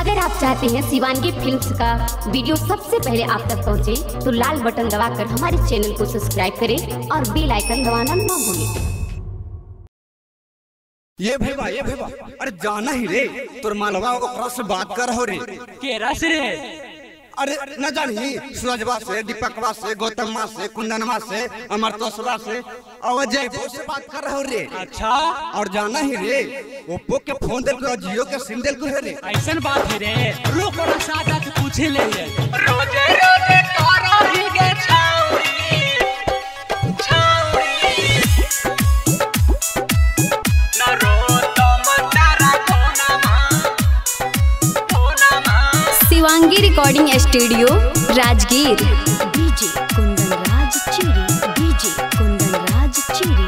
अगर आप चाहते हैं शिवानगी फिल्म्स का वीडियो सबसे पहले आप तक पहुंचे, तो लाल बटन दबाकर हमारे चैनल को सब्सक्राइब करें और बेल आइकन दबाना ना भूलें। ये भैया अरे जाना ही रे तोर मालवा ओकरा से बात कर हो रे। केरा से रे? अरे न जानी सूरजवा से, दीपकवा से, गौतमवा से, कुंदनवा से, अमरतोषवा से और जयपुर से बात कर रहे हो रे। अच्छा, और जाना ही रे ओप्पो के फोन दिल को, जियो के सिम दिल को है रे। ऐसा बात है रे। रुक और सादा के पूछे ले रोजे रोजे करो ही गे छाउरी छाउरी ना रो तुम तारा कोना Shivangi recording studio Rajgir. DJ Kundan Raj Chiri, DJ Kundan Raj Chiri.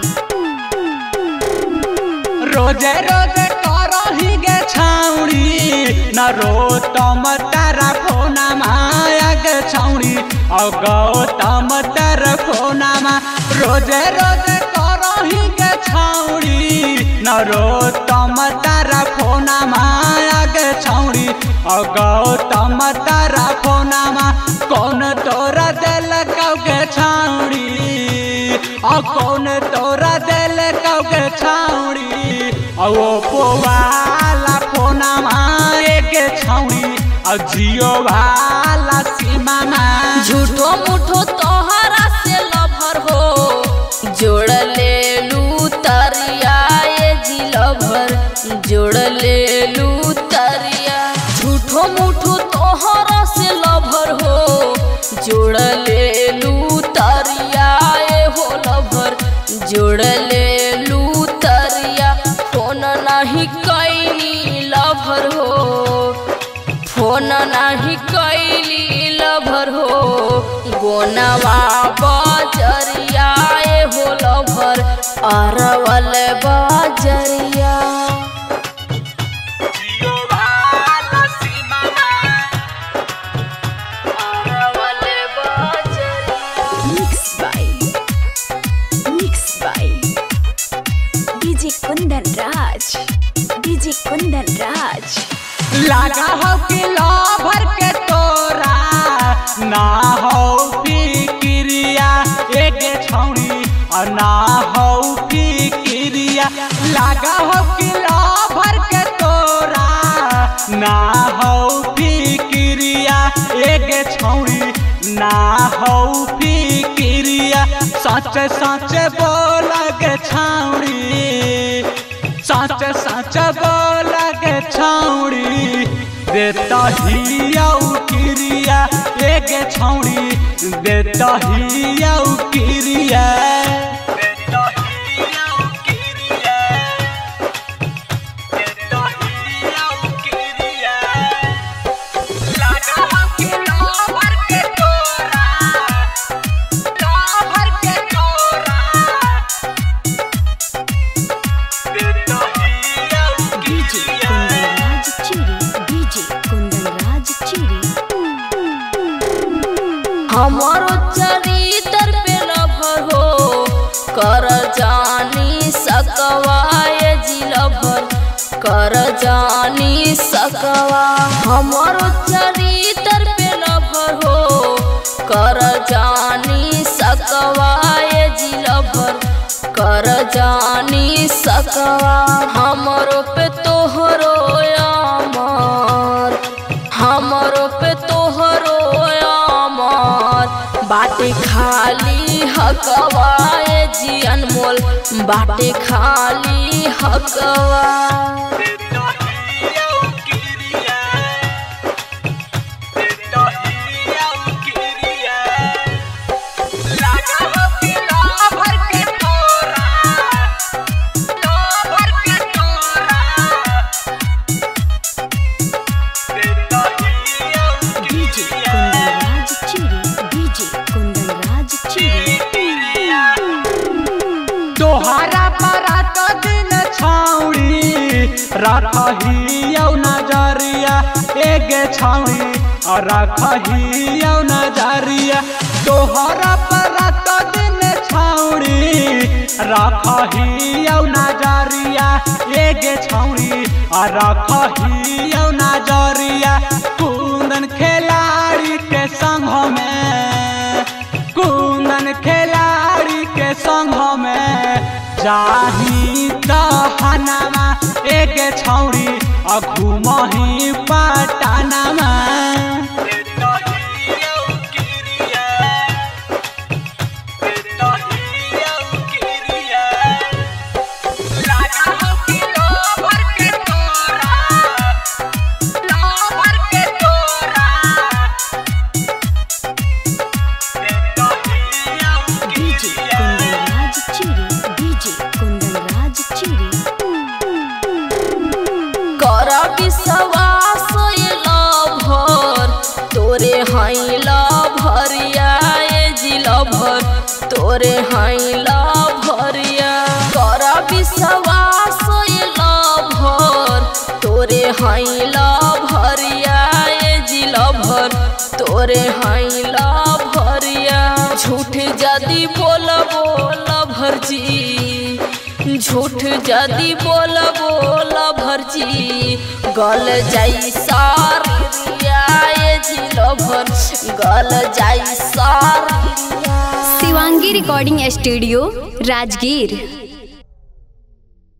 रोजे रोजे करो ही गे छाउरी ना रो तुम तारा कोना माया गे छाउरी और गौतम तारा कोना मा। रोजे रोजे करो ही गे छाउरी ना रो तुम तारा कोना माया गे छाउरी और गौतम तारा कोना मा। कौन तोरा दिल कौगे छाउरी और कौन तोरा दिल कौगे छाउरी और ओप्पो वाला फोना माए के छाउरी और जियो वाला सीमा मा। झूठो मुठो तोहरा से लभर हो, जोड़ ले लू तरिया ये जी लभर, जोड़ ले लू तरिया। झूठो मुठो तोहरा से लभर हो, जोड़ ले लू तरिया ये हो लभर, जोड़ ले लू तरिया। फोन नहीं कैली लभर हो, फोन नहीं कैली लभर हो, गोनवा बजरिया ए हो लभर, अरवल बजरिया। जियो वाला सीमा मा, अरवल बजरिया। Mix by DJ Kundan Raj, DJ Kundan Raj. लगा हो कि लभर के तोरा ना हो फिक्रिया एक छौड़ी और ना हो फिक्रिया। लगा हो कि लभर के तोरा ना हो फिक्रिया एक छौड़ी ना हो फिक्रिया। सच सच बोल गे छौड़ी, सच सच बोल गे छौड़ी, देता ही क्रिया एक छौड़ी, देता ही क्रिया, देता ही क्रिया, देता ही क्रिया। लगा हो कि लभर के तोरा, लभर के तोरा, देता ही क्रिया। हमारो चरित्र पे लभर हो, कर जानी सकवा ये जी लभर, कर जानी सकवा। हमारो चरित्र पे लभर हो, कर जानी सकवा ये जी लभर, कर जानी सकवा। हमरो पे तोहरो अमर, हमरो पे तोहरो बाटे खाली हकवा ए जी अनमोल, बाटे खाली हकवा। तोहरा परा तो दिन छाउड़ी रखही नजरिया एक छाउड़ी और रखही नजरिया। तोहरा परा तो दिन छौड़ी रखही औ नजरिया एगे छौड़ी रखही औ नजरिया कुंदन खिलाड़ी के संग में कुंदन खिलाड़ी के संग में जाही दहनामा एगे छौड़ी घुमही पटनामा तोरे हाई लभरिया ए जिलभर तोरे हाई लभरिया कर विश्वास ए लभर तोरे हाई लभरिया ए जिलभर तोरे हाई लभरिया झूठ जदी बोल भरजी झूठ जदी बोल भरजी गल जाई सारिया गल जाई सारिया। Shivangi recording studio Rajgir.